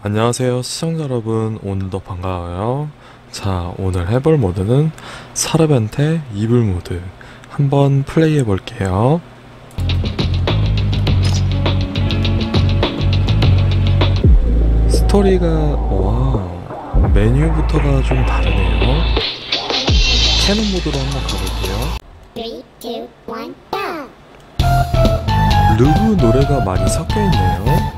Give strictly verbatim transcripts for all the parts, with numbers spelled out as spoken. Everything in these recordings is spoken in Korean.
안녕하세요 시청자 여러분, 오늘도 반가워요. 자, 오늘 해볼 모드는 사르벤테 이불 모드 한번 플레이해 볼게요. 스토리가 와 메뉴부터가 좀 다르네요. 캐논 모드로 한번 가볼게요. three, two, one, go! 루브 노래가 많이 섞여있네요.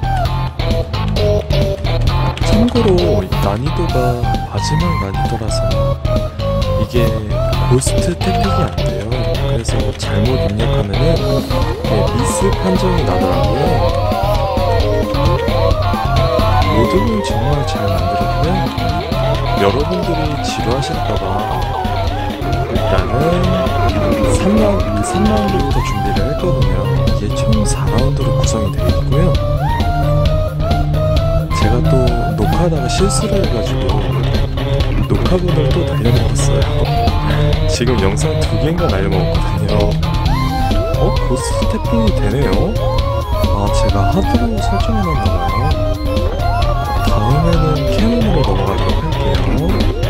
참고로 난이도가 마지막 난이도라서 이게 고스트 태픽이 안돼요. 그래서 잘못 입력하면은 네, 미스 판정이 나더라고요. 모드는 정말 잘 만들었고요. 여러분들이 지루하실까봐 일단은 삼 라운드, 삼 라운드부터 준비를 했거든요. 이게 총 사 라운드로 구성이 되어 있고요. 제가 또 녹화하다가 실수를 해가지고 녹화본을 또 날려먹었어요. 지금 영상 두 개인가 날려먹었거든요. 어? 고스트 태핑이 되네요? 아, 제가 하드로 설정해놨나봐요. 다음에는 캐논으로 넘어가도록 할게요.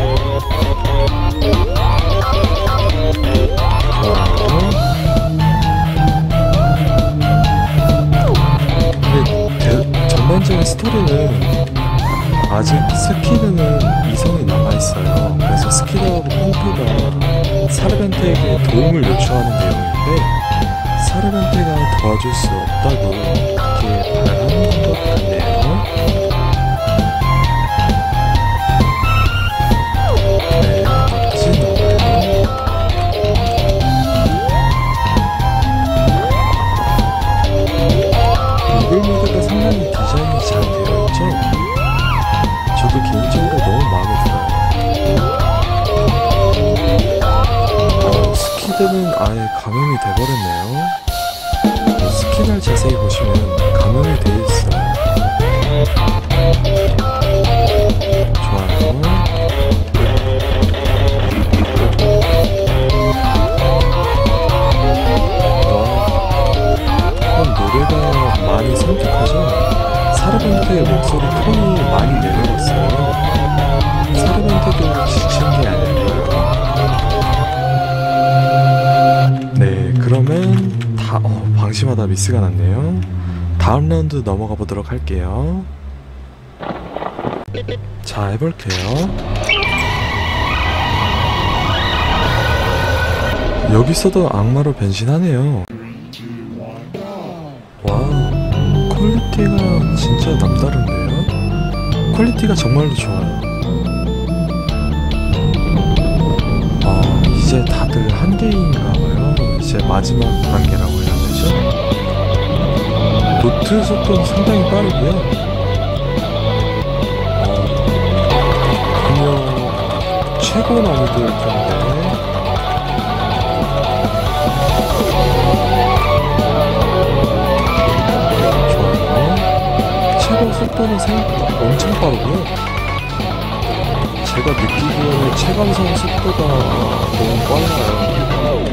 근데 전반적인 스토리는 아직 스키드는 이성이 남아있어요. 그래서 스키드하고 펑크가 사르벤테에게 도움을 요청하는 내용인데 사르벤테가 도와줄 수 없다고 그렇게 말하는 것 같네요. 네, 멋진 나와요. 이글 모드가 상당히 디자인이 잘 되어 있죠? 저도 개인적으로 너무 마음에 들어요. 어, 스키드는 아예 감염이 돼버렸네요. 스킨을 자세히 보시면 감염이 되어 있어요. 좋아요. 와, 노래가 많이 성격하죠? 사르벤테의 목소리 톤이 많이 내려갔어요. 사르벤테도 지친 게 아닐까요? 네, 그러면 다, 어, 방심하다 미스가 났네요. 다음 라운드 넘어가 보도록 할게요. 자, 해볼게요. 여기서도 악마로 변신하네요. 와, 퀄리티가 진짜 남다른데요? 퀄리티가 정말로 좋아요. 아, 이제 다들 한계인가봐요. 이제 마지막 단계라고 해야 되죠? 도트 속도는 상당히 빠르고요. 어, 분명 최고 난이도일 텐데 속도는 생각보다 엄청 빠르고요. 제가 느끼기에는 체감상 속도가 너무 빨라요.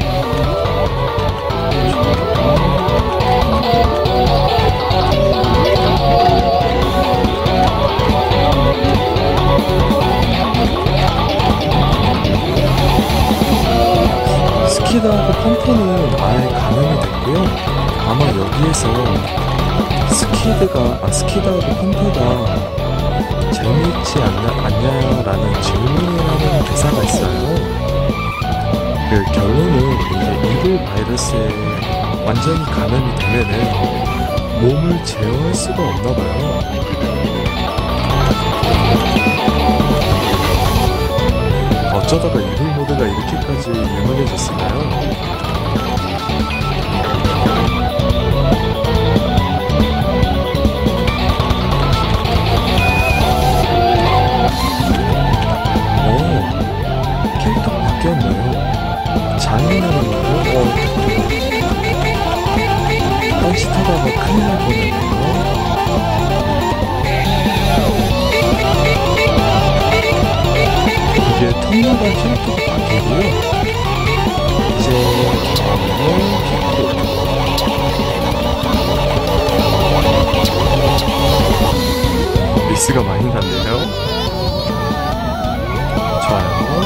스키드하고 펌프는 아예 감염이 됐고요. 아마 여기에서 스키드가, 아, 스키드하고 펌프가 재미있지 않냐, 않냐라는 질문을 하는 대사가 있어요. 그 결론은 이제 이불 바이러스에 완전히 감염이 되면은 몸을 제어할 수가 없나봐요. 어쩌다가 이불 모드가 이렇게까지 유명해졌을까요? 잔인하네요. 어. 딴짓하다가 큰일 날 뻔했네요. 이게 턴마다 캐릭터가 바뀌고요. 이제 다음에는 피코 미스가 많이 났네요. 좋아요.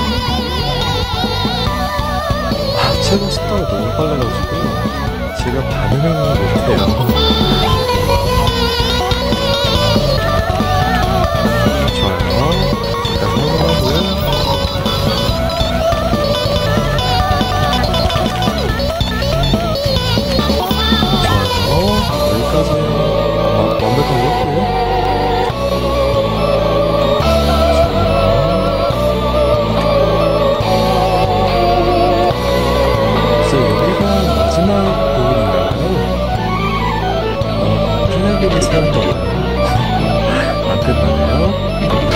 아, 최고 속도가 너무 빨라가지고 제가 반응을 못해요. 좋아요. 일단 확인하고요. 좋아요. 여기까지 어, 완벽하게 했고요. 이제 여기가 마지막 부분인가요? 어, 플래그를 세운 건가요? 안 끝나네요.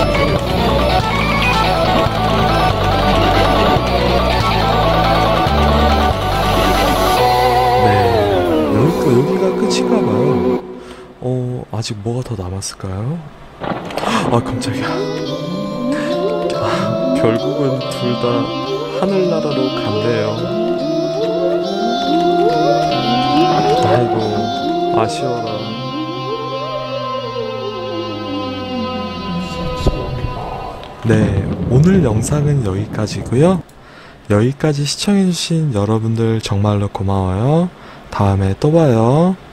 네, 여기가, 여기가 끝인가봐요. 어, 아직 뭐가 더 남았을까요? 아, 깜짝이야. 아, 결국은 둘 다 하늘나라로 간대요. 아이고, 아쉬워라. 네, 오늘 영상은 여기까지고요. 여기까지 시청해주신 여러분들 정말로 고마워요. 다음에 또 봐요.